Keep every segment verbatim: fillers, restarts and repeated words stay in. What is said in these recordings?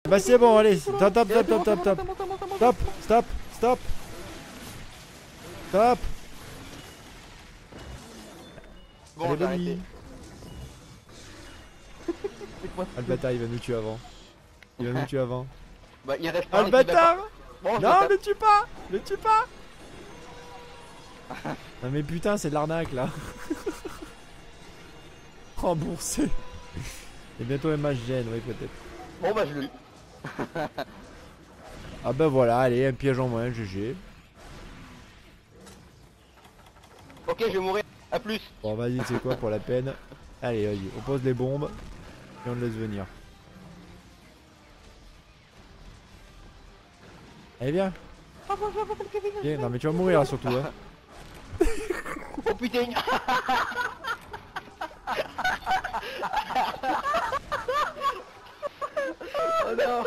Bah c'est bon, allez, stop, stop, stop, stop, stop, stop, stop, stop, stop, stop. Bon, Allez, j'ai arrêté. vas-y. Ah, le bâtard, il va nous tuer avant. Il va nous tuer avant. Bah, il reste Ah, pas le un qui va bâtard! pas- Bon, je Non, tape. ne tue pas! Ne tue pas! Non mais putain, c'est de l'arnaque là. Remboursé. Et bientôt M H G N, oui peut-être. Bon, bah, je le. Ah bah voilà, allez, un piège en moins, G G. Ok, je vais mourir. A plus. Bon vas-y, c'est quoi pour la peine. Allez, vas-y, on pose les bombes. Et on le laisse venir. Allez, viens. Viens, non mais tu vas mourir là, surtout hein. Oh putain. Oh non.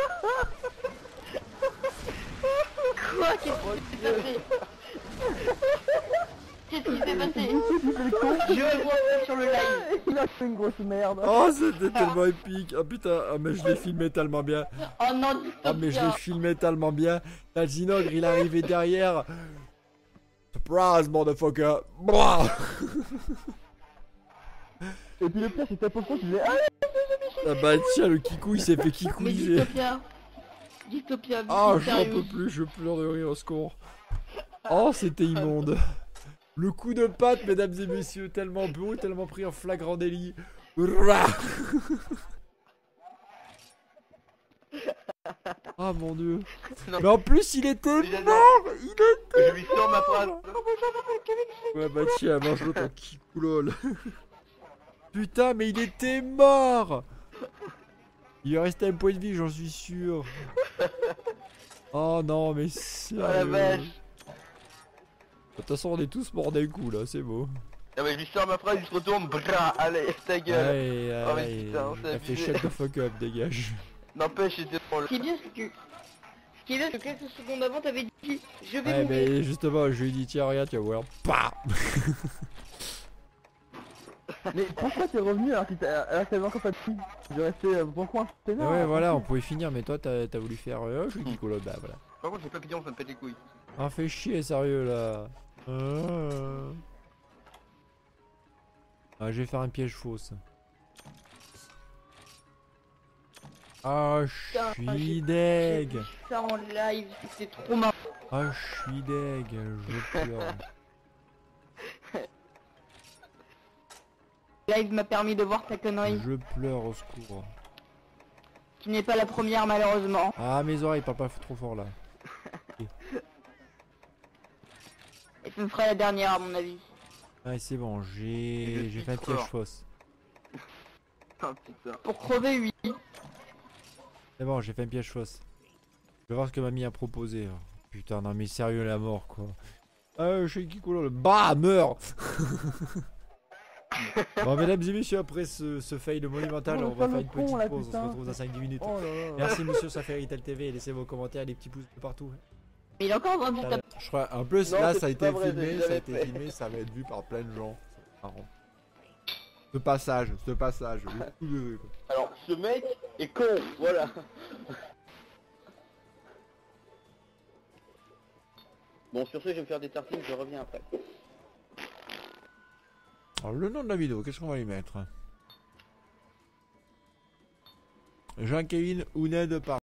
Quoi? Qu'est-ce qui s'est passé? Qu'est-ce qui s'est passé? Je le vois sur le live. Il a fait une grosse merde. Oh, c'était tellement épique. Oh putain, ah, mais je l'ai filmé tellement bien. Oh non, Ah mais je l'ai filmé tellement bien. T'as le Zinogre, il est arrivé derrière. Surprise, motherfucker. Blah. Et puis le pire c'était pour ça qu'il disait allez. Ah bah tiens, le kikou, il s'est fait Mais kikouiser. Dystopia. Dystopia, Ah, c'est j'en sérieux. peux plus, je pleure de rire, au secours. Oh, c'était immonde. Le coup de patte, mesdames et messieurs, tellement beau, tellement pris en flagrant délit. Rah. Ah mon dieu. Non. Mais en plus, il était J'adore. mort. Il était. Je lui sors ma phrase. Ouais bah tiens, mange-le ton kikou lol. Putain, mais il était mort. Il lui restait un point de vie, j'en suis sûr. Oh non, mais Oh la sérieux. vache. De toute façon, on est tous morts d'un coup là, c'est beau. Non mais je lui sors ma phrase, il se retourne, bras, allez, ta gueule. Allez, Oh, mais allez, putain, c'est t'as fait abusé. shut the fuck up, dégage. N'empêche, c'était drôle. Ce qui est bien, c'est que... Ce qui est bien, c'est que quelques secondes avant, t'avais dit je vais Ouais, mourir. mais justement, je lui ai dit, tiens, regarde, tu vas voir. Pah. Mais pourquoi t'es revenu alors que t'as- alors que t'avais encore pas de fille? Tu devais rester euh, bon coin. T'es Ouais, ouais, voilà, on pouvait finir, mais toi, t'as t'as voulu faire. Euh, oh, je suis Kiko là, bah voilà. Par contre, j'ai pas pitié, on me pète les couilles. Ah, fait chier, sérieux là. Euh... Ah, je vais faire un piège fausse. Ah, je Putain, suis j'ai- J'ai deg. vu ça en live, c'était trop marrant. Ah, je suis deg, je pleure. Live m'a permis de voir ta connerie, Je pleure au secours. qui n'est pas la première malheureusement. Ah, mes oreilles, parle pas trop fort là. Et ce sera la dernière à mon avis. Ouais, c'est bon, j'ai j'ai fait un piège fausse. Oh putain. Pour crever, oui. C'est bon, j'ai fait un piège fausse. Je vais voir ce que mamie a proposé. Oh, putain, non mais sérieux, la mort quoi. Ah, je suis Kiko là. Bah, meurs. Bon, mesdames et messieurs, après ce, ce fail monumental, Oh, on va le faire une con, petite là, pause. On se putain. retrouve dans cinq dix minutes. Oh là là. Merci, monsieur, ça fait Rital T V. Laissez vos commentaires, des petits pouces de partout. Mais il est encore en train de taper. Je crois, en plus, Non, là, c'est ça a été pas vrai, filmé, je ça a l'avais été fait. filmé, ça va être vu par plein de gens. C'est marrant. Ce passage, ce passage, le coup de- quoi. Alors, ce mec est con, voilà. Bon, sur ce, je vais me faire des tartines, je reviens après. Alors, le nom de la vidéo, qu'est-ce qu'on va y mettre? Jean-Kevin Ouned par